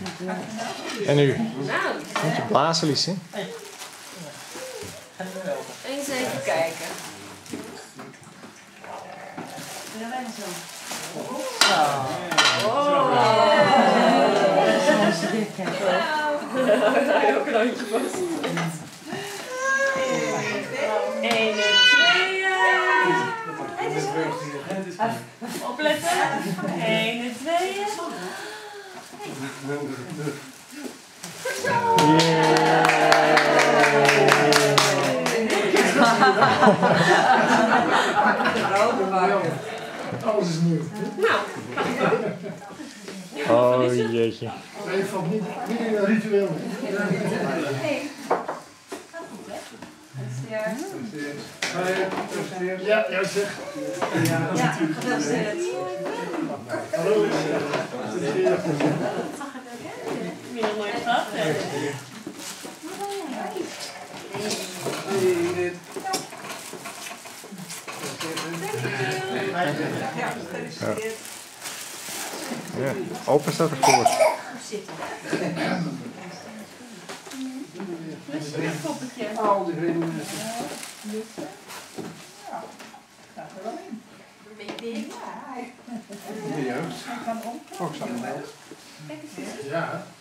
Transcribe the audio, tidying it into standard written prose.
En nu? Nou, Moet je blazen, Lies, hè? eens even kijken. Heel krantje vast. 1 en 2. Opletten. 1 en 2. Alles is nieuw. Nou, Oh jeetje. Nee, het valt niet in een ritueel. Ja, juist zeg. ja, gefeliciteerd. Hallo. Heel mooi gehad, hè? Ja, open staat ervoor. Een poppetje. Al die reden. De jeugd. Ook zo. Ja.